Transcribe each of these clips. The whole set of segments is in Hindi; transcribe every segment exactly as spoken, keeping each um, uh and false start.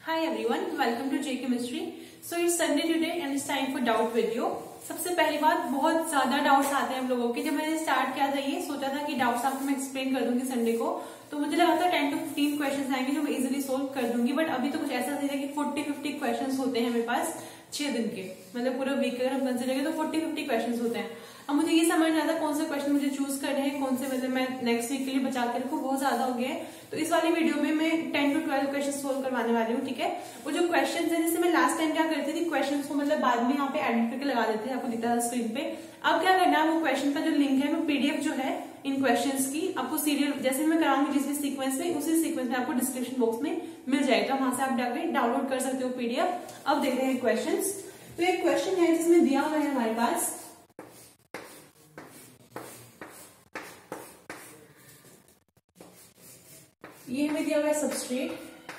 Hi everyone, welcome to J Chemistry. So it's Sunday today and it's time for doubt video. सबसे पहली बात, बहुत ज्यादा डाउट्स आते हैं हम लोगों के। जब मैंने स्टार्ट किया था ये सोचा था कि डाउट्स आपको मैं एक्सप्लेन कर दूंगी संडे को, तो मुझे लगा था टेन टू फिफ्टीन क्वेश्चंस आएंगे जो मैं इजीली सोल्व कर दूंगी। बट अभी तो कुछ ऐसा था कि फोर्टी फिफ्टी क्वेश्चंस होते हैं मेरे पास छह दिन के, मतलब पूरा वीक अगर हम कंसिडर करें तो फोर्टी फिफ्टी क्वेश्चंस होते हैं। अब मुझे ये समझ नहीं आता कौन से क्वेश्चन मुझे चूज करने हैं, कौन से मतलब मैं नेक्स्ट वीक के लिए बचा के रखूं, बहुत ज्यादा हो गया है। तो इस वाली वीडियो में मैं ten to twelve question solve करवाने वाली हूँ, ठीक है। वो जो क्वेश्चन है, जैसे मैं लास्ट टाइम क्या करती थी, क्वेश्चन को मतलब बाद में यहाँ पे एडिट करके लगा देते थे, आपको दिखता था स्क्रीन पे। अब क्या करना है, वो क्वेश्चन का जो लिंक है, वो पीडीएफ जो है इन क्वेश्चंस की आपको सीरियल जैसे मैं कराऊंगी जिस भी सीक्वेंस में, उसी सीक्वेंस में आपको डिस्क्रिप्शन बॉक्स में मिल जाएगा, वहां से आप जाके डाउनलोड कर सकते हो पीडीएफ। अब देखते हैं क्वेश्चंस। तो एक क्वेश्चन है जिसमें दिया हुआ है हमारे पास, ये हमें दिया हुआ है सबस्ट्रेट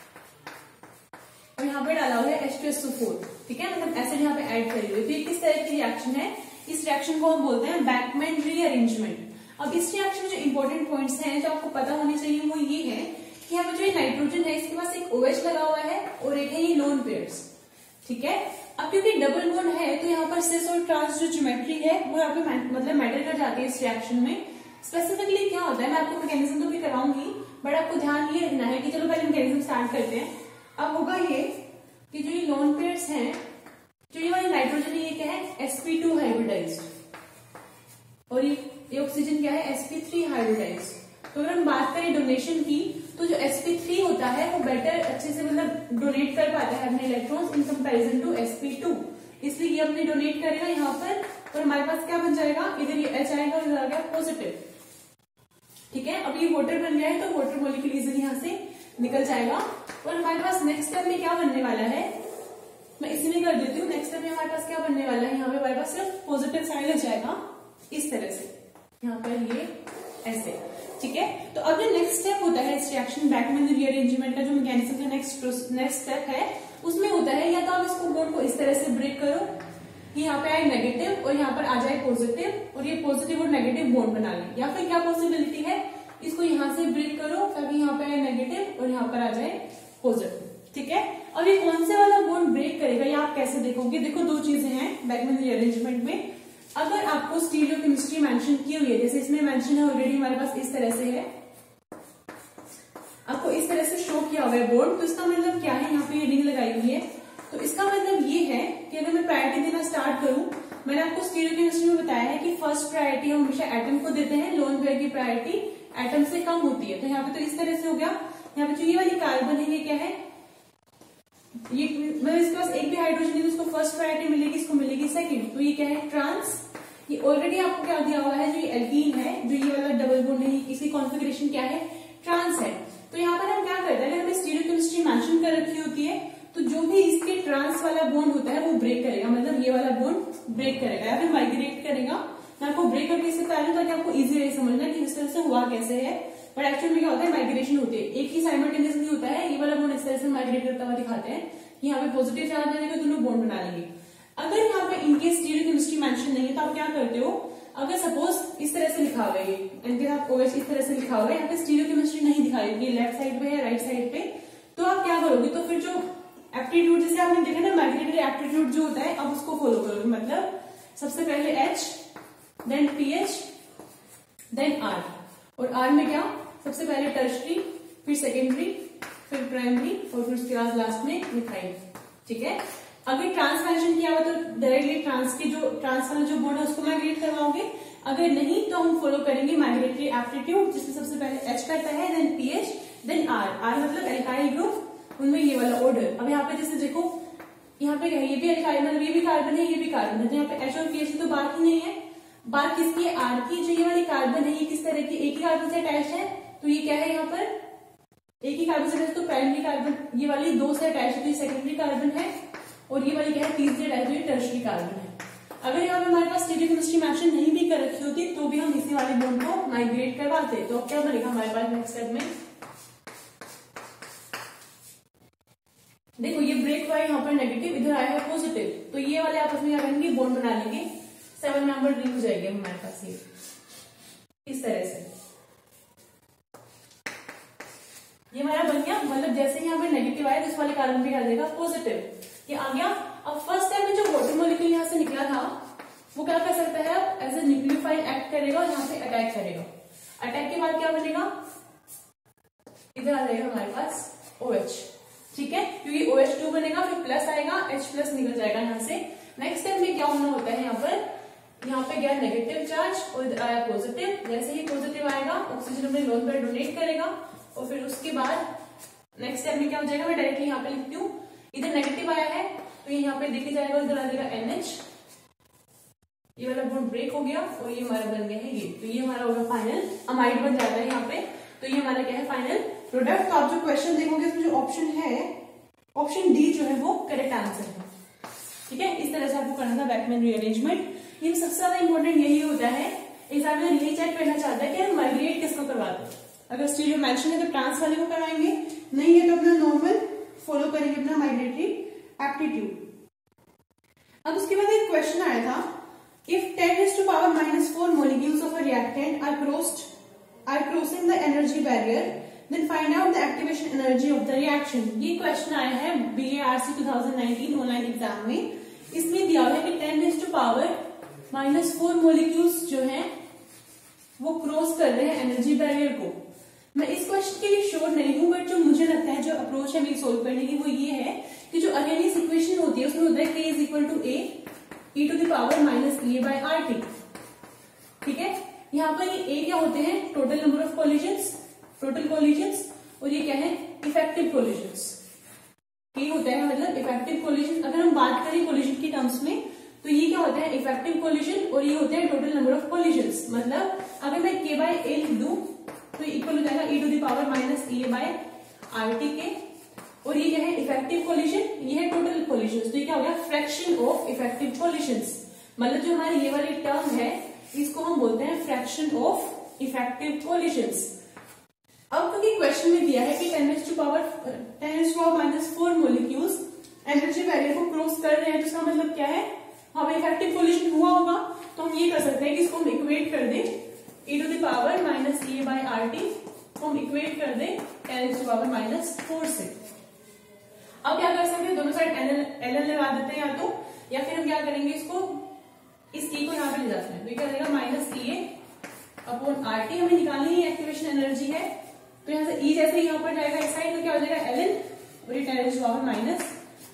और यहाँ पे डाला हुआ है H two S O four, ठीक है, मतलब एसिड यहाँ पे ऐड करी हुई। तो ये किस तरह की रिएक्शन है, इस रिएक्शन को हम बोलते हैं बैकमैन रीअरेंजमेंट। अब इस रिएक्शन में जो इंपॉर्टेंट पॉइंट्स हैं जो आपको पता होने चाहिए वो ये है कि यहाँ पे जो नाइट्रोजन है इसके पास एक ओएच लगा हुआ है और एक है ये लोन पेयर्स, ठीक है। अब क्योंकि डबल बॉन्ड है तो यहाँ पर सिस और ट्रांस जो ज्योमेट्री है वो यहाँ पे मतलब मैटर कर जाती है इस रिएक्शन में। स्पेसिफिकली क्या होता है, मैं आपको मैकेनिज्म तो भी कराऊंगी, बट आपको ध्यान ये रखना है कि चलो पहले मैकेनिज्म स्टार्ट करते हैं। अब होगा ये कि जो ये लोन पेयर्स हैं, जो ये वाली नाइट्रोजन है ये क्या है, एस पी टू हाइब्रिडाइज्ड, और ये, ये ऑक्सीजन क्या है, एस पी थ्री हाइब्रिडाइज्ड। तो अगर हम बात करें डोनेशन की, तो जो एस पी थ्री होता है वो बेटर अच्छे से मतलब डोनेट कर पाता है अपने electrons in comparison to S P two, इसलिए ये अपने डोनेट करेगा यहाँ पर, और हमारे पास क्या बन जाएगा, इधर ये एच आएगा और इधर आ गया पॉजिटिव, ठीक है। अब ये वाटर बन गया है तो वाटर मॉलिक्यूल इजीली यहाँ से निकल जाएगा। और हमारे पास नेक्स्ट स्टेप में क्या बनने वाला है, मैं इसमें कर देती हूँ। नेक्स्ट स्टेप में हमारे पास क्या बनने वाला है, यहाँ पे हमारे पास सिर्फ पॉजिटिव साइड लग जाएगा इस तरह से, यहाँ पर ये ऐसे, ठीक है। तो अब जो नेक्स्ट स्टेप होता है इस रिएक्शन बैकमैन रीअरेंजमेंट का, जो मैकेनिज्म का नेक्स्ट नेक्स्ट स्टेप है, उसमें होता है या तो आप इसको बॉन्ड को इस तरह से ब्रेक करो कि यहाँ पे आए नेगेटिव और यहाँ पर आ जाए पॉजिटिव, और ये पॉजिटिव और नेगेटिव बॉन्ड बना ले, या फिर क्या पॉसिबिलिटी है, इसको यहाँ से ब्रेक करो ताकि यहाँ पे आए नेगेटिव और यहाँ पर आ जाए पॉजिटिव, ठीक है। अब ये कौन से वाला बॉन्ड ब्रेक करेगा, ये आप कैसे देखोगे। देखो दो चीजें हैं बैकमैन रीअरेंजमेंट में। अगर आपको स्टीरियोकेमिस्ट्री मेंशन की हुई है, जैसे इसमें मेंशन है ऑलरेडी हमारे पास इस तरह से है, आपको इस तरह से शो किया हुआ है बॉन्ड, तो इसका मतलब क्या है, यहाँ पे ये रिंग लगाई हुई है, तो इसका मतलब ये है कि अगर मैं प्रायोरिटी देना स्टार्ट करूं, मैंने आपको स्टीरियोकेमिस्ट्री में बताया है कि फर्स्ट प्रायोरिटी हम हमेशा एटम को देते हैं, लोन पेयर की प्रायोरिटी एटम से कम होती है। तो यहाँ पे तो इस तरह से हो गया, यहाँ पे जो ये वाली कार्बन है ये क्या है, ये मतलब इसके पास एक भी हाइड्रोजन नहीं, तो उसको फर्स्ट प्रायोरिटी मिलेगी, इसको मिलेगी सेकंड। तो ये क्या है, ट्रांस। ये ऑलरेडी आपको क्या दिया हुआ है, जो ये एल्कीन है, जो ये वाला डबल बॉन्ड है, इसकी कॉन्फ़िगरेशन क्या है, ट्रांस है। तो यहाँ पर हम क्या करते हैं, हमें स्टीरियोकेमिस्ट्री मेंशन कर रखी होती है, तो जो भी इसके ट्रांस वाला बॉन्ड होता है वो ब्रेक करेगा, मतलब ये वाला बॉन्ड ब्रेक करेगा या फिर माइग्रेट करेगा। मैं आपको ब्रेक करके इससे बता दूं ताकि आपको इजी रहे समझना कि इस तरह से हुआ कैसे है, बट एक्चुअली में क्या होता है, माइग्रेशन होती है, एक ही साइमल्टेनियसली होता है। ये वाला बॉन्ड इस तरह से माइग्रेट करता हुआ दिखाते हैं, यहाँ पे पॉजिटिव चार्ज आएगा, दोनों बॉन्ड बना लेंगे। अगर यहाँ पे इनकेस स्टीरियोकेमिस्ट्री मेंशन नहीं है तो आप क्या करते हो, अगर सपोज इस तरह से लिखा हुआ है, इनके साथ ओएच इस तरह से लिखा हुआ है, यहाँ पे स्टीरियोकेमिस्ट्री नहीं दिखाई होगी, लेफ्ट साइड पे या राइट साइड पे, तो आप क्या करोगे, तो फिर जो एप्टीट्यूड जैसे आपने देखा ना, माइग्रेटरी एप्टीट्यूड जो होता है, अब उसको फॉलो करोगे। मतलब सबसे पहले H, then PH, then R, और R में क्या, सबसे पहले टर्शरी, फिर सेकेंडरी, फिर प्राइमरी, और फिर उसके बाद लास्ट में मिथाइल, ठीक है। अगर ट्रांस मेंशन किया हुआ तो डायरेक्टली ट्रांस की जो ट्रांस वाला जो बॉन्ड है उसको माइग्रेट करवाओगे, अगर नहीं तो हम फॉलो करेंगे माइग्रेटरी एप्टीट्यूड, जिसमें सबसे पहले H करता है, then PH, then R। R मतलब एल्काइल ग्रुप, उनमें ये वाला ऑर्डर। अब यहाँ पे जैसे देखो, यहाँ पे ये भी एल्काइल, मतलब ये भी कार्बन है, ये भी कार्बन है, तो यहाँ पे H और पीएच की तो बात ही नहीं है। बात किसकी है, R की। जो ये वाली कार्बन है ये किस तरह की, एक ही कार्बन से अटैच है, तो ये क्या है, यहाँ पर एक ही कार्बन से अटैच, तो प्राइमरी कार्बन, ये वाली दो से अटैच है तो ये सेकेंडरी कार्बन है, और ये वाली क्या है, तीसरी अटैच, तो ये टर्शरी कार्बन है। अगर यहाँ पे हमारे पास स्टीरियोकेमिस्ट्री मेंशन नहीं भी कर रखी होती तो भी हम इसी वाले बॉन्ड को माइग्रेट करवाते। तो अब क्या बनेगा हमारे पास नेक्स्ट स्टेप में, देखो ये ब्रेक हुआ है यहाँ पर नेगेटिव, इधर आया है पॉजिटिव, तो ये वाले आपस में क्या करेंगे, बॉन्ड बना लेंगे, सेवन नंबर रिंग हो जाएगी हमारे पास ये इस तरह से। ये हमारा बन गया, मतलब जैसे ही यहाँ पे नेगेटिव आया तो इस वाले कार्बन पे क्या देगा पॉजिटिव, ये आ गया। अब फर्स्ट टाइम में जो वाटर मॉलिक्यूल यहाँ से निकला था वो क्या कर सकता है, अब एज ए न्यूक्लियोफाइल एक्ट करेगा और यहाँ पे अटैक करेगा। अटैक के बाद क्या बनेगा, इधर आ जाएगा हमारे पास OH, ठीक है, क्योंकि O H टू बनेगा, फिर प्लस आएगा, H प्लस निकल जाएगा यहाँ से। नेक्स्ट टाइम में क्या होना होता है, यहाँ पर यहाँ पे गया नेगेटिव चार्ज और इधर आया पॉजिटिव। जैसे ही पॉजिटिव आएगा ऑक्सीजन अपने लोन पर डोनेट करेगा और फिर उसके बाद नेक्स्ट स्टेप में क्या हो जाएगा, मैं डायरेक्टली यहाँ पे लिखती हूँ, इधर नेगेटिव आया है तो ये यहाँ पे देख जाएगा, इधर आ जाएगा NH, ये वाला बॉन्ड ब्रेक हो गया और ये हमारा बन गया है ये, तो ये हमारा होगा फाइनल अमाइड बन जाता है यहाँ पे। तो ये हमारा क्या है फाइनल प्रोडक्ट। तो आप जो क्वेश्चन देखोगे इसमें जो ऑप्शन है, ऑप्शन डी जो है वो करेक्ट आंसर है, ठीक है। इस तरह से आपको करना था बैकमैन रीअरेंजमेंट। ये सबसे ज्यादा इंपॉर्टेंट यही होता है, एग्जामिनर यही चेक करना चाहता है कि माइग्रेट किसको करवाते हैं। अगर स्टीरियो मेंशन है तो ट्रांस वाले को कराएंगे, नहीं है तो अपना नॉर्मल फॉलो करेंगे अपना माइग्रेटरी एप्टीट्यूड। अब उसके बाद एक क्वेश्चन आया था, if ten raised to power minus four molecules of a reactant are crossed are crossing the energy barrier, then find out the activation energy of the reaction। ये क्वेश्चन आया है B A R C twenty nineteen online exam में। इसमें दिया हुआ है कि ten raised to power minus four molecules जो है वो क्रॉस कर रहे हैं एनर्जी बैरियर को। मैं इस क्वेश्चन के लिए श्योर नहीं हूं, बट जो मुझे लगता है जो अप्रोच है मेरी सोल्व करने की वो ये है कि जो अरेनियस इक्वेशन होती है उसमें होता है k is equal to A E to the power minus E by R T, ठीक है। यहाँ पर ये ए क्या होते हैं, total number of collisions, total collisions, और ये क्या है इफेक्टिव कोलिजन्स। ये होता है मतलब इफेक्टिव कोलिजन। अगर हम बात करें कोलिजन की टर्म्स में तो ये क्या होता है इफेक्टिव कोलिजन और ये होते हैं टोटल नंबर ऑफ कोलिजन्स। मतलब अगर मैं k बाई ए लिख दूं तो इक्वल हो जाएगा E to the power minus E by R T के, और ये क्या है इफेक्टिव कोलिजन, ये है टोटल कोलिजन्स। तो ये क्या हो गया फ्रैक्शन ऑफ इफेक्टिव कोलिजन्स। मतलब जो हमारी ये वाली टर्म है इसको हम बोलते हैं फ्रैक्शन ऑफ इफेक्टिव कोलिजन्स। अब क्योंकि क्वेश्चन में दिया है कि ten raised to power ten raised to power minus four molecules energy barrier को क्रॉस कर रहे हैं, तो इसका मतलब क्या है, हमें इफेक्टिव कोलिजन हुआ होगा तो हम ये कर सकते हैं कि इसको हम इक्वेट कर दें E to the power minus E by R T को हम इक्वेट कर दें ten raised to power minus four से। अब क्या कर सकते हैं, दोनों साइड एल एल लगा देते हैं या तो, या फिर हम क्या करेंगे इसको इस ई को यहाँ पे ले जाते हैं, तो ये क्या रहेगा minus E A upon R T. हमें निकालनी ही एक्टिवेशन एनर्जी है, तो यहाँ से ई जैसे यहाँ पर जाएगा इस साइड तो क्या हो जाएगा एल एन और ये ten raised to power minus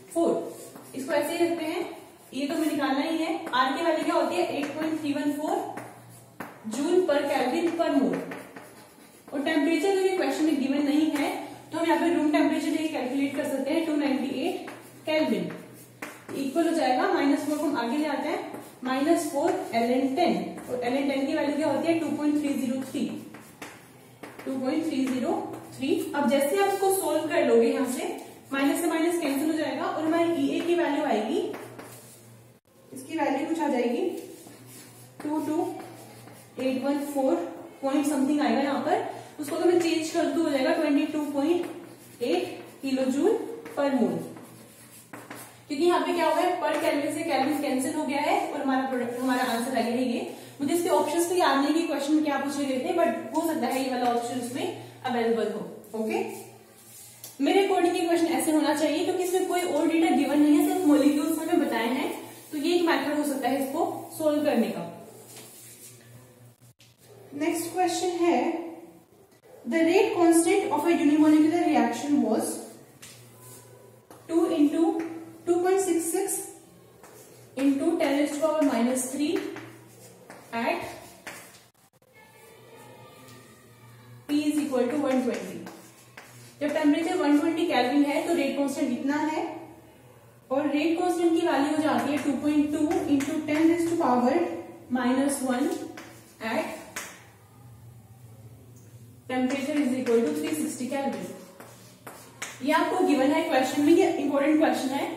four. इसको ऐसे ही रखते हैं, ये तो हमें निकालना ही है। आर की वैल्यू क्या होती है eight point three one four joule पर केल्विन पर मोल, और टेम्परेचर जो क्वेश्चन में गिवन नहीं है तो हम यहाँ पे रूम टेम्परेचर लेके कैलकुलेट कर सकते हैं two ninety eight kelvin equal हो जाएगा माइनस फोर को हम आगे ले आते हैं minus four L N ten, और एल एन टेन की वैल्यू क्या होती है two point three zero three two point three zero three. अब जैसे आप इसको सोल्व कर लोगे यहाँ से माइनस से माइनस कैंसिल हो जाएगा और हमारी ई ए की वैल्यू आएगी, इसकी वैल्यू कुछ आ जाएगी two two eight one four point something आएगा यहाँ पर, उसको तो मैं चेंज कर दूं हो जाएगा twenty two point eight kilo joule पर मोल, क्योंकि यहाँ पे क्या हुआ है पर केल्विन से केल्विन कैंसिल हो गया है और हमारा प्रोडक्ट हमारा आंसर आ गया है ये। मुझे इसके ऑप्शंस तो याद नहीं कि क्वेश्चन में क्या पूछे गए थे, बट हो सकता है ये वाला ऑप्शन उसमें अवेलेबल हो। ओके, मेरे अकॉर्डिंग ये क्वेश्चन ऐसे होना चाहिए क्योंकि इसमें कोई और डेटा गिवन नहीं है, सिर्फ मॉलिक्यूल्स हमें बताए हैं, तो ये एक मेथड हो सकता है इसको सोल्व करने का। नेक्स्ट क्वेश्चन है the rate constant of a unimolecular reaction was two into two point six six into ten raised to power minus three at T is equal to one twenty। जब टेम्परेचर one twenty केल्विन है तो रेट कांस्टेंट इतना है, और रेट कांस्टेंट की वैल्यू हो जाती है two point two into ten raised to power minus one at temperature is equal to three sixty kelvin. ये आपको गिवन है क्वेश्चन में, ये इंपॉर्टेंट क्वेश्चन है,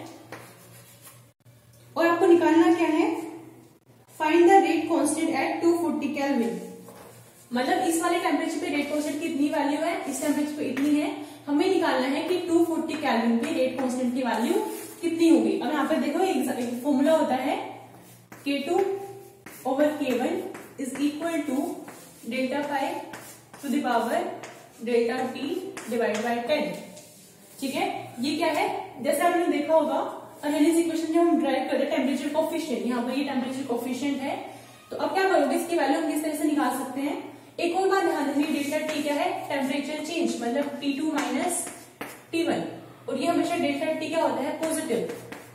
और आपको निकालना क्या है, find the rate constant at two forty kelvin. मतलब इस वाले टेम्परेचर पे रेट कांस्टेंट की इतनी वैल्यू है, इस टेम्परेचर पे इतनी है, हमें निकालना है कि टू फोर्टी केल्विन पे रेट कांस्टेंट की वैल्यू कितनी होगी। अब यहाँ पे देखो एक फॉर्मूला होता है K two over K one is equal to delta five to the power delta T divide by ten. ठीक है, ये क्या है, जैसे आपने देखा होगा अनलिस इक्वेशन जब हम ड्राइव करते हैं टेम्परेचर कोफिशिएंट, यहाँ पर ये टेम्परेचर कोफिशिएंट है, तो अब क्या करोगे, इसकी वैल्यू हम किस तरह से निकाल सकते हैं। एक और बात ध्यान रखनी, डेल्टा टी क्या है, टेम्परेचर चेंज, मतलब T two minus T one, और ये हमेशा डेल्टा टी क्या होता है, पॉजिटिव।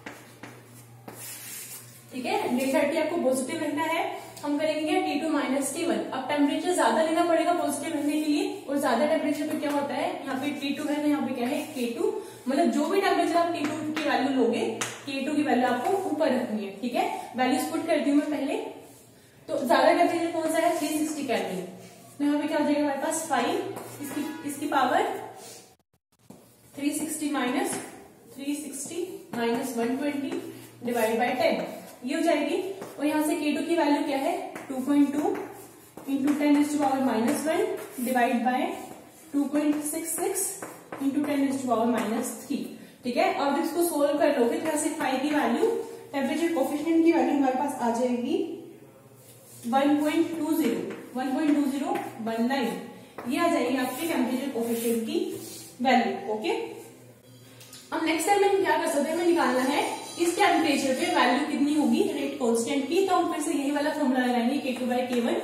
ठीक है, डेल्टा टी आपको पॉजिटिव रखना है, हम करेंगे T two minus T one. अब टेम्परेचर ज्यादा लेना पड़ेगा पॉजिटिव रखने के लिए, और ज्यादा टेम्परेचर पे क्या होता है, यहाँ पे टी टू है तो यहाँ पे क्या है के टू, मतलब जो भी टेम्परेचर आप टी टू की वैल्यू लोगे के टू की वैल्यू आपको ऊपर रखनी है। ठीक है, वैल्यूज पुट करती हूँ मैं पहले, तो ज्यादा टेम्परेचर कौन सा है, थ्री सिक्सटी केल्विन, तो यहाँ पे क्या हो जाएगा हमारे पास फाइव, इसकी इसकी power three sixty minus three sixty minus one twenty divide by ten, ये हो जाएगी। और यहाँ से के टू की वैल्यू क्या है, two point two into ten is to power minus one divide by two point six six into ten is to power minus three. ठीक है, अब इसको सोल्व कर लोगे तो यहाँ से फाइव की वैल्यू, टेम्परेचर कोफिशिएंट की वैल्यू हमारे पास आ जाएगी one point two zero one point two zero one nine, ये आ जाएगी आपके टेम्परेचर कोफिशिएंट की वैल्यू। ओके, अब नेक्स्ट टाइम हम क्या कर सकते हैं, हमें निकालना है इस टेम्परेचर पे वैल्यू कितनी होगी रेट कांस्टेंट की, तो हम फिर से यही वाला फॉर्मूला लगाएंगे, K two by K one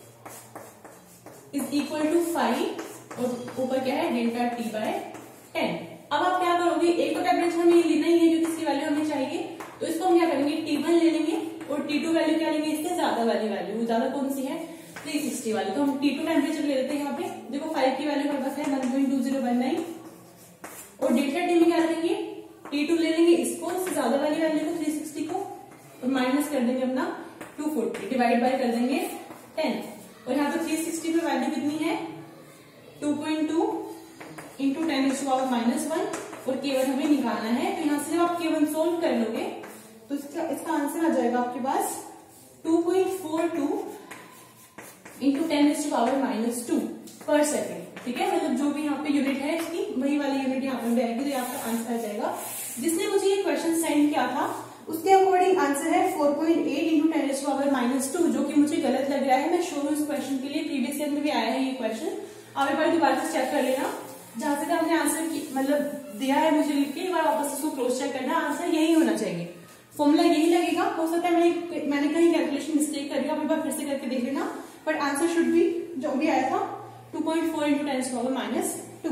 is equal to five, और ऊपर क्या है डेल्टा टी बाय टेन। अब आप क्या करोगे, एक तो टेम्परेचर हमें लेना ही है क्योंकि इसकी वैल्यू हमें चाहिए, तो इसको हम क्या करेंगे, टी वन ले लेंगे, और टी टू वैल्यू क्या लेंगे, इससे ज्यादा वाली वैल्यू, ज्यादा कौन सी है, थ्री सिक्सटी वाली, तो हम टी टू टेम्परेचर ले लेते हैं। यहाँ पे देखो फाइव की वैल्यू हमारे पास है one point two zero one nine, और डेल्टा टी में क्या लेंगे, टी टू ले लेंगे इसको, इससे ज्यादा वाली वैल्यू को थ्री सिक्सटी को, और माइनस कर देंगे अपना टू फोर्टी डिवाइड बाय कर देंगे टेन, और यहाँ पे थ्री सिक्सटी पे वैल्यू कितनी है, two point two into ten is to power minus one, और केवन हमें निकालना है। तो यहाँ से जब आप केवन सोल्व कर लोगे तो इसका इसका आंसर आ जाएगा आपके पास two point four two into ten is to power minus two पर सेकेंड। ठीक है, मतलब जो भी यहाँ पे यूनिट है इसकी वही वाली यूनिट यहाँ पे आएगी, तो आपका आंसर आ जाएगा। जिसने मुझे ये क्वेश्चन सेंड किया था उसके अकॉर्डिंग आंसर है four point eight into ten is to power minus two, जो कि मुझे गलत लग रहा है। मैं श्योर हूँ इस क्वेश्चन के लिए, प्रीवियस ईयर में भी आया है ये क्वेश्चन, आप एक बार दोबारा से चेक कर लेना, जहां से आपने आंसर की मतलब दिया है मुझे लिख के, एक बार वापस इसको क्रॉस चेक करना, आंसर यही होना चाहिए, फॉर्मूला यही लगेगा। हो सकता है मैंने मैंने कहीं कैलकुलेशन मिस्टेक कर दिया, आप एक बार फिर से करके देख लेना, बट आंसर शुड बी जो भी आया था two point four into ten power minus two.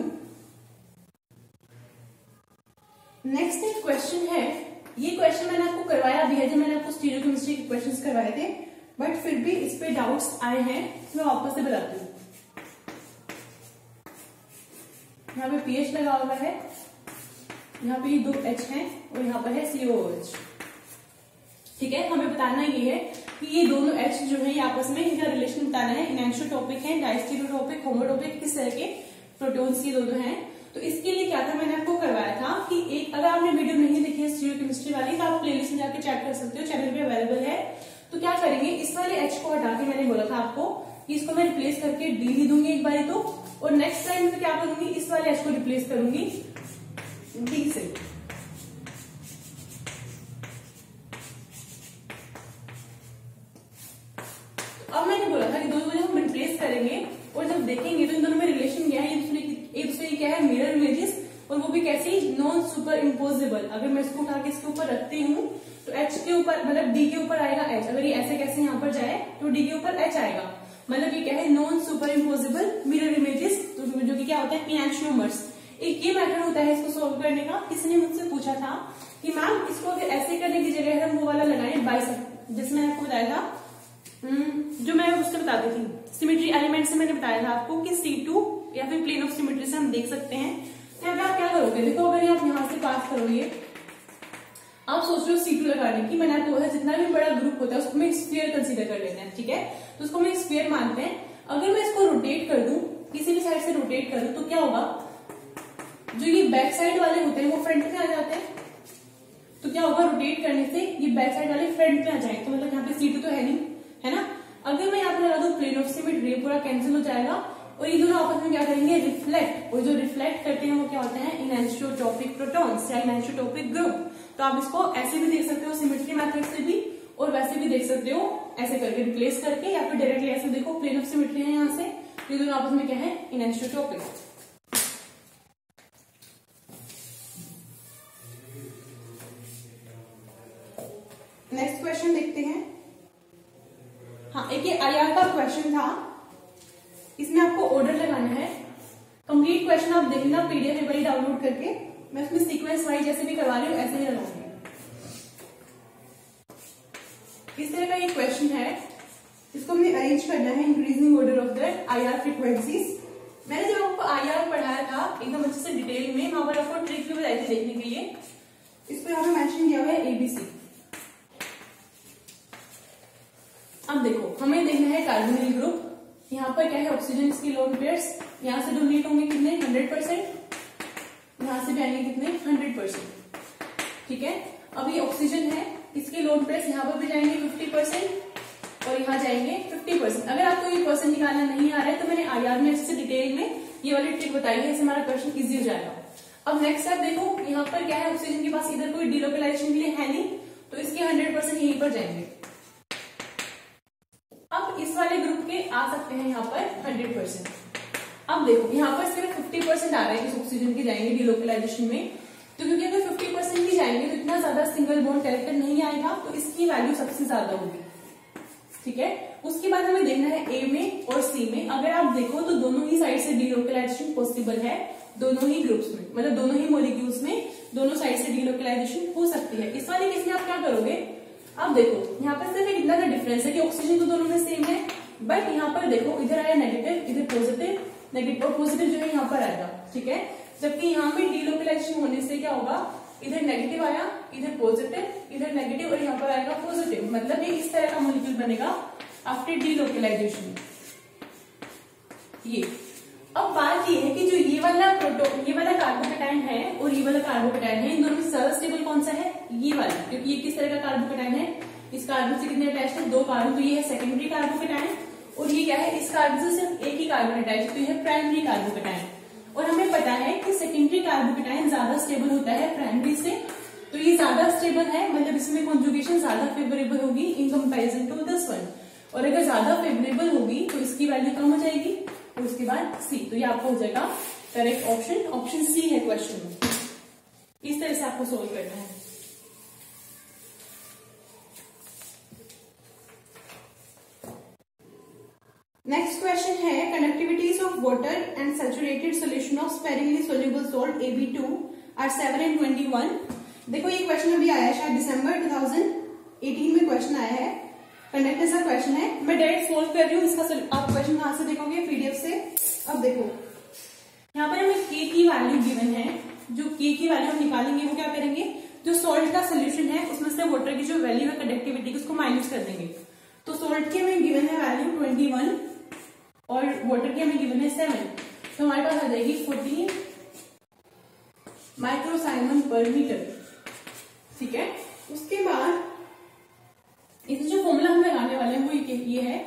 Next एक क्वेश्चन है, ये क्वेश्चन मैंने आपको करवाया भी है जब मैंने आपको स्टीरियोकेमिस्ट्री के क्वेश्चंस करवाए थे, बट फिर भी इस पे डाउट्स आए हैं, तो मैं वापस से बताती हूँ। यहाँ पे पीएच लगा हुआ है, यहाँ पे दो एच हैं, और यहाँ पर है सीओएच। ठीक है, हमें बताना ये है कि ये दोनों एच जो है आपस में इनका रिलेशन बताना है, एनेक्सोटॉपिक है, डायस्टेरियोटॉपिक, होमोटॉपिक, किस तरह के प्रोटॉन्स ये दोनों हैं। तो इसके लिए क्या था, मैंने आपको करवाया था कि एक, अगर आपने वीडियो नहीं देखी है स्टीरियोकेमिस्ट्री वाली तो आप प्लेलिस्ट में जाकर चेक कर सकते हो, चैनल पे अवेलेबल है। तो क्या करेंगे, इस वाले एच को हटा के मैंने बोला था आपको कि इसको मैं रिप्लेस करके डी लिख दूंगी एक बारी तो, और नेक्स्ट टाइम में क्या करूंगी, इस वाले एच को रिप्लेस करूंगी डी से। अब मैंने बोला था कि दोनों को जब हम रिप्लेस करेंगे और जब देखेंगे तो इन दोनों में रिलेशन क्या है, एक दूसरे की क्या है, मिरर इमेजेस, और वो भी कैसी, नॉन सुपर इम्पोजेबल। अगर मैं इसको उठा के इसके ऊपर रखती हूँ तो एच के ऊपर मतलब डी के ऊपर आएगा एच, अगर ये ऐसे कैसे यहाँ पर जाए तो डी के ऊपर एच आएगा, मतलब ये क्या है, non super imposable mirror images, तो जो कि क्या होता है, इनैक्सियोमर्स। एक ये मेथड होता है इसको सोल्व करने का। किसी ने मुझसे पूछा था कि मैम इसको अगर ऐसे करने की जगह हम वो वाला लगाएं बाइसेक्ट, जैसे मैंने आपको बताया था, जो मैं उससे बताती थी सिमेट्री एलिमेंट से, मैंने बताया था आपको कि सी टू या फिर प्लेन ऑफ सिमेट्री से हम देख सकते हैं। तो यहाँ पे आप क्या करोगे, देखो अगर आप यहाँ से पास करोगे, आप सोच रहे हो सी टू लगाने की, मैंने आपको बोला जितना भी बड़ा ग्रुप होता है उसको मैं स्फीयर कंसीडर कर लेते हैं। ठीक है, तो उसको मैं स्फीयर मानते हैं। अगर मैं इसको रोटेट कर दूं, किसी भी साइड से रोटेट करूं, तो क्या होगा, जो ये बैक साइड वाले होते हैं वो फ्रंट में आ जाते हैं। तो क्या होगा, रोटेट करने से ये बैक साइड वाले फ्रंट में आ जाएंगे, तो मतलब यहाँ पे सी टू तो है नहीं, है ना। अगर मैं यहाँ पे लगा दूं प्लेन ऑफ सिमेट्री, पूरा कैंसिल हो जाएगा, और ये दोनों आपस में क्या करेंगे, रिफ्लेक्ट, और जो रिफ्लेक्ट करते हैं वो क्या होते हैं, इनैनिसोटॉपिक प्रोटॉन्स या इनैनिसोटॉपिक ग्रुप। तो आप इसको ऐसे भी देख सकते हो सिमेट्री मेथड से भी, और वैसे भी देख सकते हो ऐसे करके रिप्लेस करके, या फिर डायरेक्टली ऐसे देखो प्लेन ऑफ सिमेट्री है यहाँ से, ये दोनों आपस में क्या है, इनएक्सोट्रोपिक। नेक्स्ट क्वेश्चन देखते हैं। हाँ, एक ये आईआर का क्वेश्चन था, इसमें आपको ऑर्डर लगाना है। कंप्लीट क्वेश्चन आप देखना पीडीएफ एक बार डाउनलोड करके, मैं उसमें सीक्वेंस वाइज जैसे भी करवा रही हूँ ऐसे ही लगाऊंगी। इस तरह का ये क्वेश्चन है, इसको हमें अरेंज करना है increasing order of the IR frequencies. मैंने जब आपको आईआर पढ़ाया था एकदम अच्छे से डिटेल में, वहां पर आपको ट्रिक भी बताई थी देखने के लिए। इसको यहाँ पे मेंशन किया हुआ है एबीसी। अब देखो, हमें देखना है कार्बोनिल ग्रुप। यहाँ पर क्या है, ऑक्सीजन की लोन पेयर्स यहाँ से डोनेट होंगे कितने, हंड्रेड परसेंट, यहाँ से भी आएंगे कितने, हंड्रेड परसेंट। ठीक है, अब ये ऑक्सीजन है, इसके लोन पेयर्स यहाँ पर भी जाएंगे फिफ्टी परसेंट और यहाँ जाएंगे फिफ्टी परसेंट। अगर आपको ये परसेंट निकालना नहीं आ रहा है तो मैंने आईआर में अच्छे से डिटेल में ये वाली ट्रिक बताई है, इससे हमारा क्वेश्चन इजी हो जाएगा। अब नेक्स्ट स्टेप देखो, यहाँ पर क्या है, ऑक्सीजन के पास इधर कोई डिलोकलाइजेशन के लिए है नहीं, तो इसके हंड्रेड परसेंट यहीं पर जाएंगे। अब इस वाले ग्रुप के आ सकते हैं यहाँ पर हंड्रेड परसेंट। अब देखो, यहाँ पर सिर्फ फिफ्टी परसेंट आ रहे हैं, इस ऑक्सीजन के जाएंगे डिलोकलाइजेशन में, तो क्योंकि अगर फिफ्टी परसेंट भी जाएंगे तो इतना ज्यादा सिंगल बॉन्ड कैरेक्टर नहीं आएगा, तो इसकी वैल्यू सबसे ज्यादा होगी। ठीक है, उसके बाद हमें देखना है ए में और सी में। अगर आप देखो तो दोनों ही साइड से डिलोकलाइजेशन पॉसिबल है, दोनों ही ग्रुप्स में, मतलब दोनों ही मॉलिक्यूल्स में दोनों साइड से डिलोकलाइजेशन हो सकती है। इस वाले केस में आप क्या करोगे, अब देखो यहाँ पर सिर्फ इतना का डिफरेंस है कि ऑक्सीजन तो दोनों में सेम है, बट यहाँ पर देखो इधर आया नेगेटिव, इधर पॉजिटिव, नेगेटिव और पॉजिटिव जो है यहाँ पर आएगा। ठीक है, जबकि यहाँ पे डिलोकलाइजेशन होने से क्या होगा, इधर नेगेटिव आया, इधर पॉजिटिव, इधर नेगेटिव और यहाँ पर आएगा पॉजिटिव, मतलब ये इस तरह का मॉलिक्यूल बनेगा आफ्टर डिलोकलाइजेशन। ये अब बात ये है कि जो ये वाला प्रोटो ये वाला कार्बोकेटाइन है और ये वाला कार्बोकेटाइन है, इन दोनों में ज्यादा स्टेबल कौन सा है, ये वाला, क्योंकि ये किस तरह का कार्बोकेटाइन है, इस कार्बन से कितने अटैच है, दो कार्बन, तो ये है सेकेंडरी कार्बोकेटाइन, और ये क्या है, इस कार्बन से सिर्फ एक ही कार्बन अटैच है, तो ये है प्राइमरी कार्बोकेटाइन। और हमें पता है कि सेकेंडरी कार्बोकेटाइन ज्यादा स्टेबल होता है प्राइमरी से, तो ये ज्यादा स्टेबल है, मतलब इसमें कॉन्जुगेशन ज्यादा फेवरेबल होगी in comparison to this one. और अगर ज्यादा फेवरेबल होगी तो इसकी वैल्यू कम हो जाएगी, और उसके बाद सी, तो ये आपको हो जाएगा करेक्ट ऑप्शन, ऑप्शन सी है क्वेश्चन में। इस तरह से आपको सोल्व करना है। नेक्स्ट क्वेश्चन है, conductivities of water and saturated solution of sparingly soluble salt A B two are seven and twenty one. देखो ये क्वेश्चन अभी आया है, शायद दिसंबर टू थाउजेंड एटीन में क्वेश्चन आया है, कंडक्टर का क्वेश्चन है। मैं डायरेक्ट सोल्व कर रही हूँ इसका, आप क्वेश्चन कहां से देखोगे, पीडीएफ से। अब देखो यहाँ पर हमें के की वैल्यू गिवन है, जो के की वैल्यू हम निकालेंगे वो क्या करेंगे, जो सॉल्ट का सोल्यूशन है उसमें से वाटर की जो वैल्यू है कंडक्टिविटी उसको माइनस कर देंगे। तो सॉल्ट की हमें गिवन है वैल्यू ट्वेंटी वन और वाटर की हमें गिवन है सेवन, तो हमारे पास आ जाएगी फोर्टीन माइक्रोसाइमन पर मीटर। ठीक है, उसके बाद इसे जो फॉर्मूला हम लगाने वाले हैं वो ये है,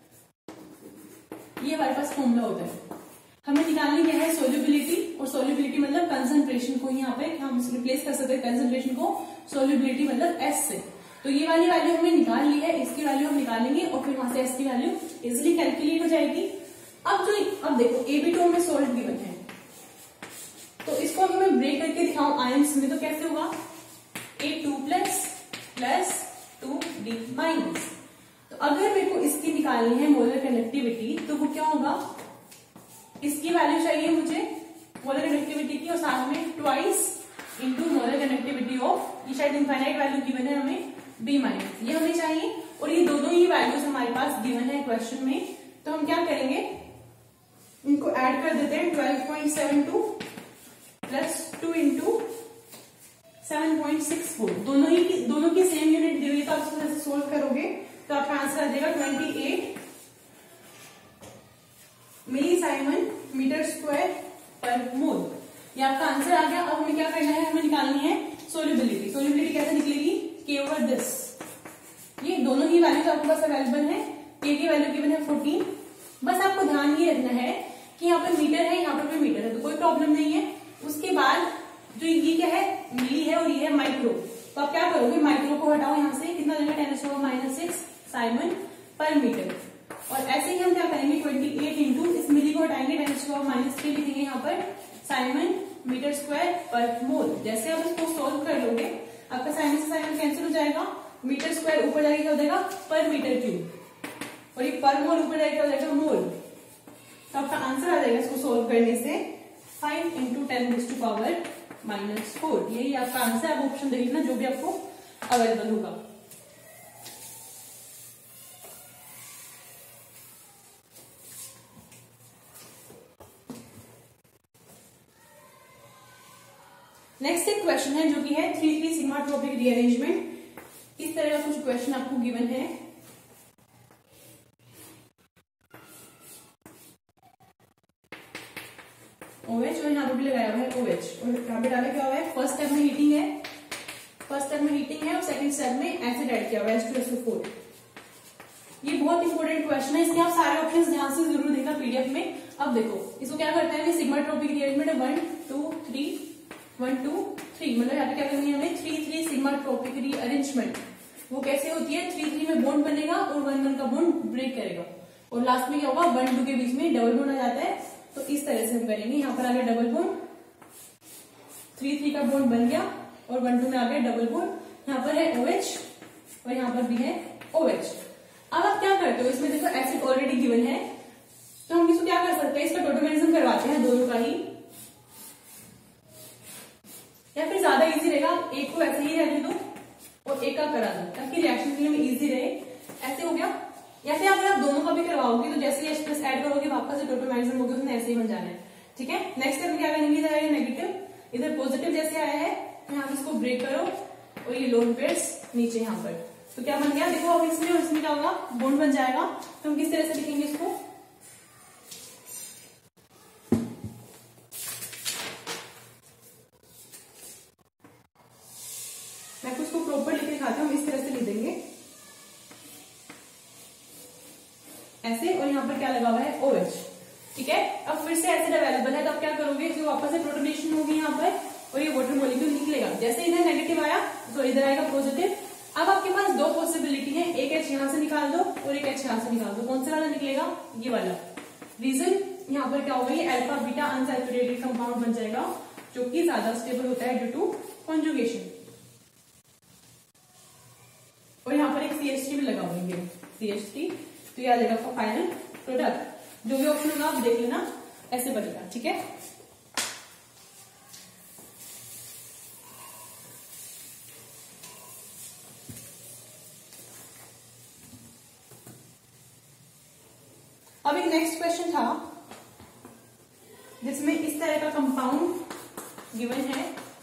ये हमारे पास फॉर्मूला होता है, हमें निकालनी क्या है, सोल्यूबिलिटी, और सोल्यूबिलिटी मतलब कंसंट्रेशन को यहाँ पे हम रिप्लेस कर सकते हैं, कंसंट्रेशन को सोल्यूबिलिटी मतलब एस से। तो ये वाली वैल्यू हमने निकाल ली है, इसकी वैल्यू हम निकालेंगे और फिर वहां से एस की वैल्यू इजिली कैलकुलेट हो जाएगी। अब जो अब देखो ए बी टू में सोल्ट गिवन है, तो इसको अगर मैं ब्रेक करके दिखाऊं आयंस में तो कैसे होगा, A two plus plus two D minus. तो अगर मेरे को इसकी निकालनी है मोलर कंडक्टिविटी तो वो क्या होगा, इसकी वैल्यू चाहिए मुझे मोलर कंडक्टिविटी की और साथ में twice into molar conductivity of, ये शायद इनफाइनाइट वैल्यू गिवन है हमें बी माइनस, ये हमें चाहिए। और ये दोनों ही वैल्यूज हमारे पास गिवन है क्वेश्चन में, तो हम क्या करेंगे, इनको ऐड कर देते हैं, twelve point seven two plus two into seven point six four, दोनों ही की, दोनों की सेम यूनिट दी हुई, तो आप इसको सोल्व करोगे तो आपका आंसर आ जाएगा twenty eight milli siemens metre square पर मोल। ये आपका आंसर आ गया। अब हमें क्या करना है, हमें निकालनी है सोल्यूबिलिटी। सोल्यूबिलिटी कैसे निकलेगी, के ओवर दिस, ये दोनों ही वैल्यूज आपके पास अवेलेबल है, के की वैल्यू गिवन है फोर्टीन। बस आपको ध्यान ये रखना है कि यहाँ पर मीटर है, यहाँ पर भी मीटर है, तो कोई प्रॉब्लम नहीं है। उसके बाद जो ये क्या है, मिली है और ये है माइक्रो, तो आप क्या करोगे, माइक्रो को हटाओ यहाँ से, कितना देगा, ten to the power minus six siemens पर मीटर। और ऐसे ही हम क्या करेंगे अट्ठाईस इंटू इस मिली को हटाएंगे, ten to power minus three लिखेंगे यहाँ पर साइमन मीटर स्क्वायर पर मोल। जैसे आप इसको सोल्व कर लोगे आपका साइमन से साइमन कैंसिल हो जाएगा, मीटर स्क्वायर ऊपर जाके क्या हो जाएगा पर मीटर क्यूब, और ये पर मोल ऊपर जाके क्या हो जाएगा मोल। तो आपका आंसर आ जाएगा इसको सोल्व करने से five into ten to power minus four. यही आपका आंसर। आप ऑप्शन देख लेना जो भी आपको अवेलेबल होगा। नेक्स्ट एक क्वेश्चन है जो कि है three three sigma tropic rearrangement. इस तरह का कुछ क्वेश्चन आपको गिवन है। ओएच और यहाँ पर भी लगाया हुआ है ओएच, और यहाँ पे डाला क्या हुआ है फर्स्ट स्टेप में हीटिंग है, फर्स्ट स्टेप में हीटिंग है और सेकंड स्टेप में एसिड ऐड किया हुआ है H two S O four. ये बहुत इंपॉर्टेंट क्वेश्चन है, इसके आप सारे ऑप्शंस ध्यान से जरूर देखना पीडीएफ में। अब देखो इसको क्या करते हैं सिग्मा ट्रॉपिक रीअरेंजमेंट है one two three one two three, मतलब यहाँ पे क्या करनी है हमें three three sigma tropic rearrangement. वो कैसे होती है थ्री थ्री में बॉन्ड बनेगा और वन वन का बॉन्ड ब्रेक करेगा और लास्ट में क्या होगा वन टू के बीच में डबल बॉन्ड आ जाता है। तो इस तरह से हम करेंगे, यहाँ पर आ गया डबल बॉन्ड, थ्री थ्री का बॉन्ड बन गया और वन टू में आ गया डबल बॉन्ड, यहाँ पर है ओएच और यहाँ पर भी है ओएच। अब आप क्या करते हो इसमें देखो एसिड ऑलरेडी गिवन है, तो हम इसको क्या कर सकते हैं इसका टोटोमेरिज्म करवाते हैं दोनों का ही, या फिर ज्यादा इजी रहेगा एक को ऐसे ही रहने दो और एक का करा दो ताकि रिएक्शन के लिए में इजी रहे। ऐसे हो गया, या फिर अगर आप दोनों का भी करवाओगे तो जैसे एच प्लस ऐड करोगे वापस से टोटोमेरिज्म होगा उसमें ऐसे ही बन जाना है। ठीक है, नेक्स्ट स्टेप क्या करेंगे इधर नेगेटिव, इधर पॉजिटिव जैसे आया है यहाँ इसको ब्रेक करो और ये लोन पेयर्स नीचे यहाँ पर, तो क्या बन गया देखो अब इसमें और इसमें क्या होगा बॉन्ड बन जाएगा। तो हम किस तरह से लिखेंगे इसको, मैं कुछ को प्रॉपर लिख के दिखाता हूँ, इस तरह से लिख देंगे ऐसे, और यहाँ पर क्या लगा हुआ है OH। ठीक है, अब फिर से एसिड अवेलेबल है तो आप क्या करोगे कि वापस से प्रोटोनेशन होगी यहाँ पर और ये वाटर मॉलिक्यूल निकलेगा। जैसे इधर नेगेटिव आया तो इधर आएगा पॉजिटिव। अब आपके पास दो पॉसिबिलिटी है, एक एच यहाँ से निकाल दो और एक एच यहाँ से निकाल दो, कौन सा वाला निकलेगा ये वाला। रीजन यहाँ पर क्या होगा ये अल्फा बीटा अनसैचुरेटेड कंपाउंड बन जाएगा जो कि ज्यादा स्टेबल होता है ड्यू टू कॉन्जुगेशन। और यहाँ पर एक सी एच टी भी लगा हुआ सी एच टी, तो ये आ जाएगा आपका फाइनल प्रोडक्ट। जो भी ऑप्शन होगा आप देख लेना ऐसे बनेगा। ठीक है, अब एक नेक्स्ट क्वेश्चन था जिसमें इस तरह का कंपाउंड गिवन है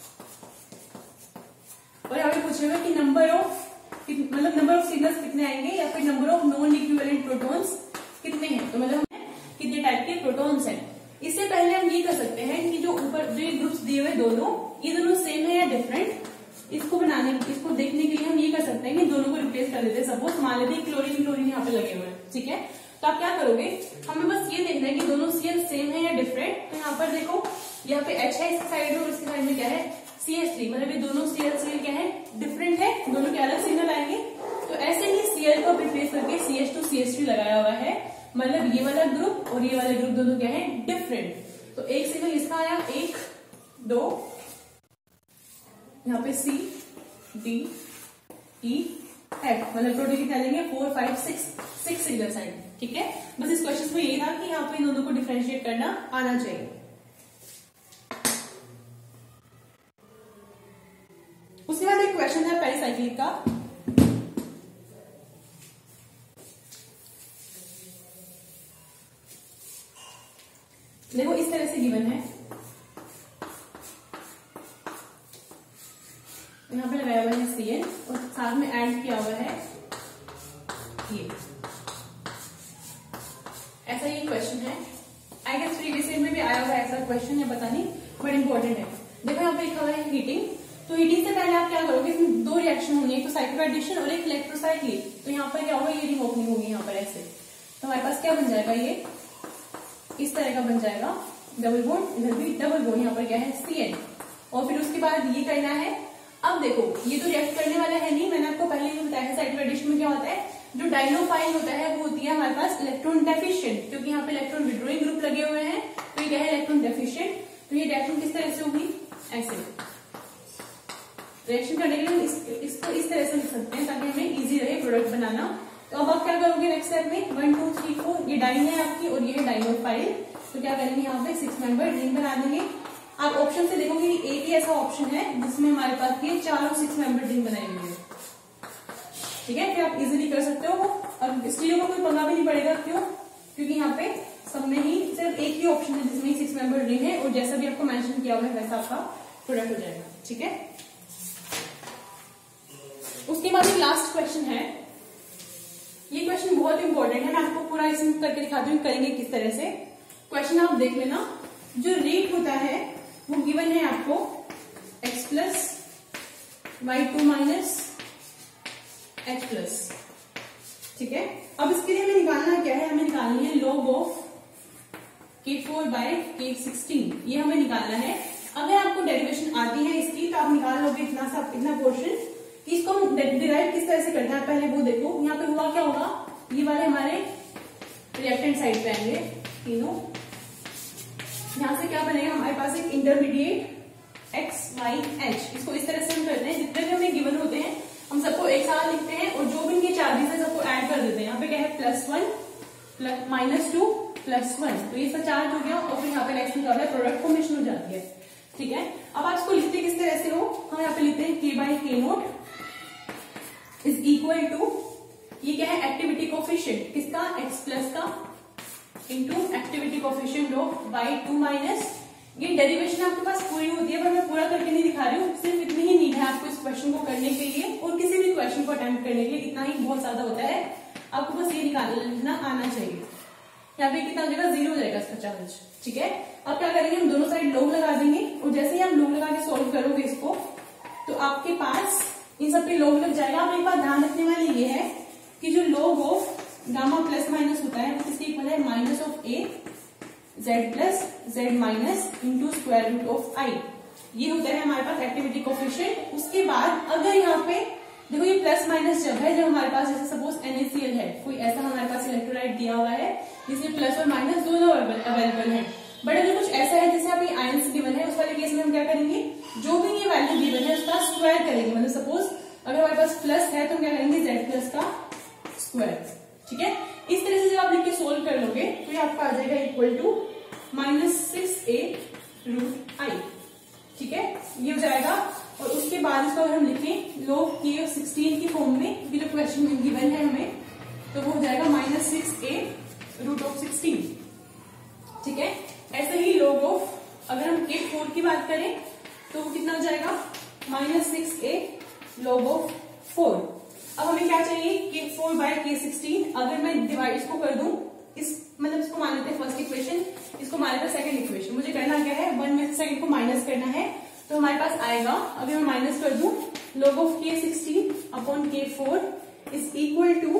और यहाँ पे पूछेगा कि नंबर ऑफ मतलब नंबर ऑफ सिग्नल्स कितने आएंगे या फिर number of non equivalent protons कितने हैं, तो मतलब कितने टाइप के प्रोटॉन्स हैं। इससे पहले हम ये कर सकते हैं कि जो ऊपर जो ग्रुप्स दिए हुए दोनों ये दोनों सेम है या डिफरेंट, इसको बनाने इसको देखने के लिए हम ये कर सकते हैं कि दोनों को रिप्लेस कर देते हैं। सपोज मान लेते हैं क्लोरीन क्लोरीन यहाँ पे लगे हुए हैं। ठीक है, तो आप क्या करोगे हमें बस ये देखना है कि दोनों सीएल सेम है या डिफरेंट। तो यहाँ पर देखो यहाँ पे एच है इसकी साइड में और इसकी साइड में क्या है सी एच थ्री, मतलब ये दोनों सीएल सीएल क्या है डिफरेंट है, दोनों के अलग सिग्नल आएंगे। तो ऐसे ही सीएल को रिप्लेस करके C H two C H three लगाया हुआ है, मतलब ये वाला ग्रुप और ये वाला ग्रुप दोनों क्या है डिफरेंट। तो एक सिग्नल इसका आया एक दो, यहाँ पे सी डी ई एफ, मतलब टोटल कितना लेंगे four five six six signals आएंगे। ठीक है, बस इस क्वेश्चन में यही था कि यहाँ पे इन दोनों को डिफरेंशिएट करना आना चाहिए। उसके बाद एक क्वेश्चन है पेरिसाइक्लिक का, देखो इस तरह से गिवन है, यहाँ पे लगाया हुआ है सी एन और साथ में ऐड किया हुआ है ये, ऐसा ही क्वेश्चन है। आई गेस प्रीवियस ईयर में भी आया हुआ ऐसा क्वेश्चन है, पता नहीं बट इंपॉर्टेंट है। देखो यहाँ पे लिखा हुआ है हीटिंग, तो हीटिंग से पहले आप क्या करोगे इसमें दो रिएक्शन होंगे, एक तो साइक्लोएडिशन और एक इलेक्ट्रोसाइक्लिक। तो यहाँ पर क्या होगा ये रिंग ओपनिंग होगी यहाँ पर ऐसे, तो हमारे पास क्या बन जाएगा ये इस तरह का बन जाएगा डबल बॉन्ड, इधर भी डबल बॉन्ड, यहाँ पर क्या है सी एन, और फिर उसके बाद ये करना है। अब देखो ये तो रिएक्ट करने वाला है नहीं, मैंने आपको पहले ही बताया है साइक्लोएडिशन में क्या होता है जो डाइनोफाइल होता है वो होती है हमारे पास इलेक्ट्रॉन डेफिशिएंट, क्योंकि यहाँ पे इलेक्ट्रॉन विड्रॉइंग ग्रुप लगे हुए हैं, तो ये क्या है इलेक्ट्रॉन डेफिशिएंट। तो ये रिएक्शन किस तरह से होगी, ऐसे रिएक्शन करने के लिए इस, इसको इस तरह से लिख सकते हैं ताकि हमें इजी रहे प्रोडक्ट बनाना। तो अब आप क्या करोगे नेक्स्ट स्टेप में, वन टू थ्री फोर ये डाइन है आपकी और ये है डाइनोफाइल, तो क्या करेंगे यहाँ पे सिक्स मेंबर रिंग बना देंगे। आप ऑप्शन से देखोगे एक ही ऐसा ऑप्शन है जिसमें हमारे पास ये चारों सिक्स मेंबर रिंग बनाई हुई है, ठीक है। फिर आप इजीली कर सकते हो और स्टीरियो को कोई पंगा भी नहीं पड़ेगा, क्यों, क्योंकि यहाँ पे सब में ही सिर्फ एक ही ऑप्शन है जिसमें सिक्स मेंबर रिंग है और जैसा भी आपको मेंशन किया हुआ है वैसा आपका प्रोडक्ट हो जाएगा, ठीक है। उसके बाद एक लास्ट क्वेश्चन है, ये क्वेश्चन बहुत इंपॉर्टेंट है, मैं आपको पूरा इसमें करके दिखाती हूँ करेंगे किस तरह से। क्वेश्चन आप देख लेना, जो रेट होता है वो गिवन है आपको x plus Y two minus H plus, ठीक है। अब इसके लिए हमें निकालना क्या है, हमें निकालनी है log of K four by K sixteen, ये हमें निकालना है। अगर आपको डेरिवेशन आती है इसकी तो आप निकाल लोगे इतना सा इतना पोर्शन कि इसको हम डिराइव किस तरह से करना है पहले वो देखो। यहाँ पे हुआ क्या होगा, ये वाले हमारे रिएक्टेंट साइड पे आएंगे तीनों, यहाँ से क्या बनेगा हमारे पास एक इंटरमीडिएट एक्स वाई एच, इसको इस तरह से हम करते हैं जितने भी हमें गिवन होते हैं हम सबको एक साथ लिखते हैं और जो भी इनके चार्जेस है सबको ऐड कर देते हैं। यहाँ पे क्या है plus one plus minus two plus one, तो ये सब चार्ज हो गया और फिर यहाँ पे नेक्स्ट में क्या होता है प्रोडक्ट फॉर्मेशन हो जाती है, ठीक है। अब आप इसको लिखते किस तरह से हो, हम यहाँ पे लिखते हैं के बाई के नोट इज इक्वल टू, ये क्या है एक्टिविटी कोफिशिएंट किसका, एक्स प्लस का into activity coefficient of Y two minus, ये डेरिवेशन आपके पास पूरी होती है पर मैं पूरा करके नहीं दिखा रही हूँ, सिर्फ इतनी ही नीड है आपको इस क्वेश्चन को करने के लिए और किसी भी क्वेश्चन को अटेम्प्ट करने के लिए इतना ही बहुत ज्यादा होता है, आपको बस ये निकालना आना चाहिए। यहाँ पे कितना हो जाएगा, जीरो हो जाएगा इसका चार्ज, ठीक है। अब क्या करेंगे हम दोनों साइड लॉग लगा देंगे और जैसे ही आप लॉग लगा के सोल्व करोगे इसको तो आपके पास इन सब पे लॉग लग जाएगा। अब एक बात ध्यान रखने वाली ये है कि जो log of gamma plus minus होता है वो किसके इक्वल है, minus of A Z plus Z minus into square root of I, ये होता है हमारे पास एक्टिविटी कोफिशिएंट। उसके बाद अगर यहाँ पे देखो ये प्लस माइनस जब है जब हमारे पास जैसे सपोज एनएसीएल है, कोई ऐसा हमारे पास इलेक्ट्रोलाइट दिया हुआ है जिसमें प्लस और माइनस दोनों अवेलेबल है, बट अगर कुछ ऐसा है जैसे अभी आयंस गिवन है उस वाले केस में हम क्या करेंगे, जो भी ये वैल्यू गिवन है उसका स्क्वायर करेंगे, मतलब सपोज अगर हमारे पास प्लस है तो हम क्या करेंगे जेड प्लस का स्क्वायर, ठीक है। इस तरह से जब आप लिख के सोल्व कर लोगे तो ये आपका आ जाएगा equal to minus six A root I, ठीक है, ये हो जाएगा। और उसके बाद इसको अगर हम लिखें लॉग के सिक्सटीन की फॉर्म में, जो क्वेश्चन में गिवन है हमें, तो वो हो जाएगा minus six A root of sixteen, ठीक है। ऐसे ही लॉग ऑफ अगर हम के फोर की बात करें तो वो कितना हो जाएगा, minus six A log of four. अब हमें क्या चाहिए, के फोर बाय के सिक्सटीन, अगर मैं डिवाइड इसको कर दूं इस मतलब इसको मान लेते हैं फर्स्ट इक्वेशन, इसको मान लेते हैं सेकंड इक्वेशन, मुझे करना क्या है वन में सेकंड को माइनस करना है, तो हमारे पास आएगा अगर मैं माइनस कर दूं log of K sixteen upon K four is equal to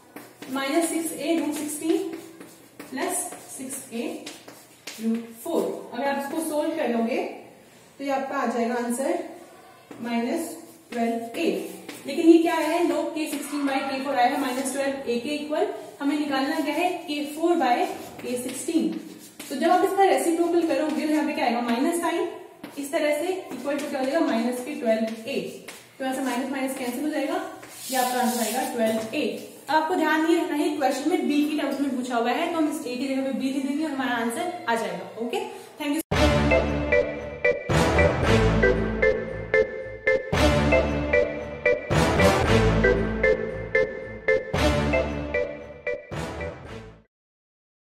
minus six A root sixteen plus six A root four. अगर आप इसको सोल्व कर लोगे तो ये आपका आ जाएगा आंसर माइनस ट्वेल्व ए, लेकिन ये क्या है लॉग के सिक्सटीन बाय के फोर आया है माइनस ट्वेल्व ए के इक्वल, हमें निकालना क्या है के फोर बाय के सिक्सटीन। तो जब आप इसका रेसिप्रोकल करोगे तो यहाँ पे क्या आएगा माइनस साइन, इस तरह से इक्वल टू क्या हो जाएगा माइनस के ट्वेल्व ए, तो ऐसा माइनस माइनस कैंसिल हो जाएगा, ये आपका आंसर आएगा ट्वेल्व ए। आपको ध्यान नहीं रखना है क्वेश्चन में बी की टर्म्स में पूछा हुआ है तो हम इस ए की जगह पे बी दे देंगे और हमारा आंसर आ जाएगा। Okay, thank you.